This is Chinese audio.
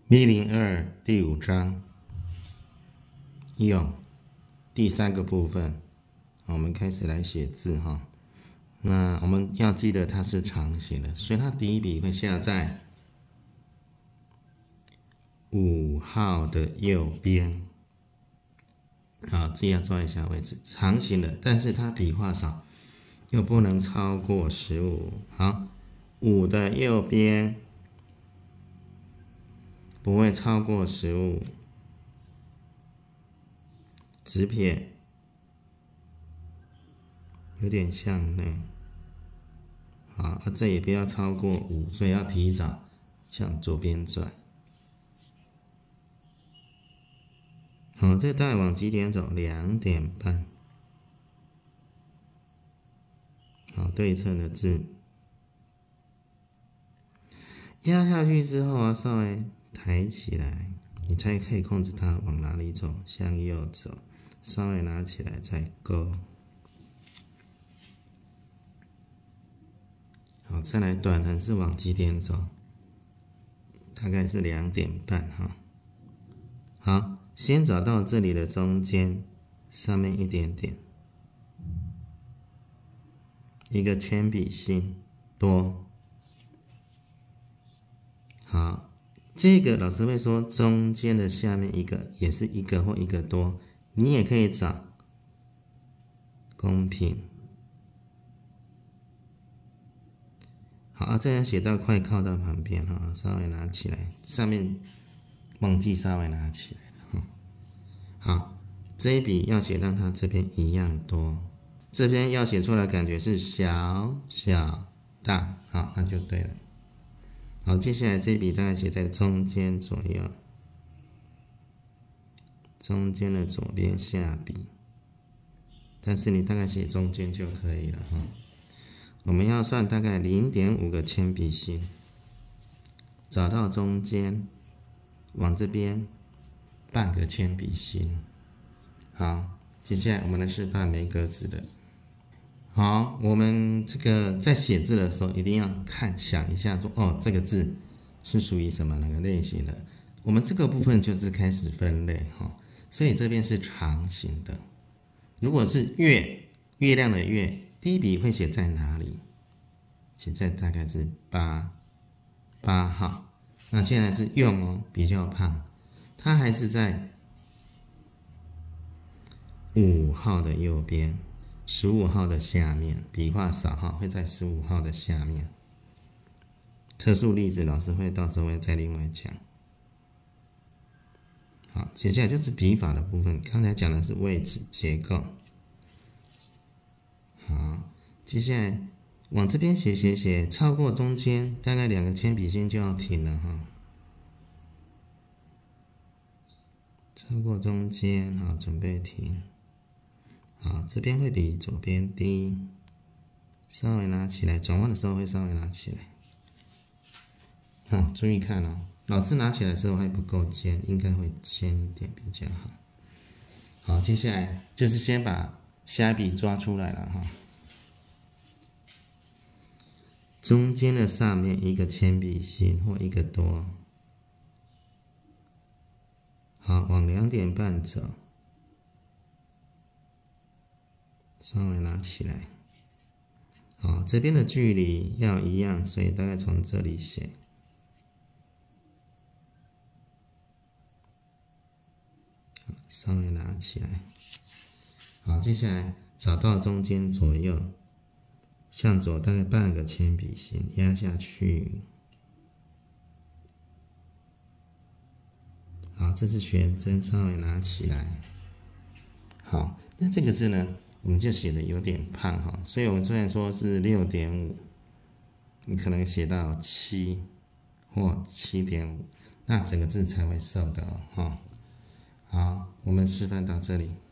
102第5章用第3个部分，我们开始来写字哈。那我们要记得它是长形的，所以它第一笔会下在5号的右边。好，这要抓一下位置，长形的，但是它笔画少，又不能超过15。好，5的右边不会超过15，直撇有点向内。好，这也不要超过5，所以要提早向左边转。好，这大概往几点走？2点半。好，对称的字压下去之后啊，稍微抬起来，你才可以控制它往哪里走，向右走，稍微拿起来再勾。好，再来短横是往几点走？大概是2点半哈。好，先找到这里的中间，上面一点点，一个铅笔芯多。好，这个老师会说中间的下面一个也是一个或一个多，你也可以找公平。好，这样写到快靠到旁边哈，稍微拿起来，上面忘记稍微拿起来了。好，这一笔要写让它这边一样多，这边要写出来感觉是小小大，好，那就对了。好，接下来这一笔大概写在中间左右，中间的左边下笔，但是你大概写中间就可以了哈。我们要算大概 0.5 个铅笔芯，找到中间，往这边半个铅笔芯。好，接下来我们来示范没格子的。好，我们这个在写字的时候一定要想一下说，哦，这个字是属于什么哪个类型的。我们这个部分就是开始分类哈，所以这边是长形的。如果是月亮的月，第一笔会写在哪里？写在大概是8号。那现在是用哦，比较胖，它还是在5号的右边，15号的下面，笔画少哈，会在15号的下面。特殊例子老师会到时候会再另外讲。好，接下来就是笔法的部分，刚才讲的是位置结构。好，接下来往这边写，超过中间大概2个铅笔芯就要停了哈。超过中间，好，准备停。好，这边会比左边低，稍微拿起来，转弯的时候会稍微拿起来。好，注意看哦，老师拿起来的时候还不够尖，应该会尖一点比较好。好，接下来就是先把下笔抓出来了哈。中间的上面一个铅笔芯或一个多。好，往2点半走，稍微拿起来。好，这边的距离要一样，所以大概从这里写。稍微拿起来。好，接下来找到中间左右，向左大概半个铅笔芯压下去。好，这是悬针，稍微拿起来。好，那这个字呢，我们就写的有点胖哈，所以我们虽然说是 6.5， 你可能写到7或 7.5， 那整个字才会瘦的哦。好，我们示范到这里。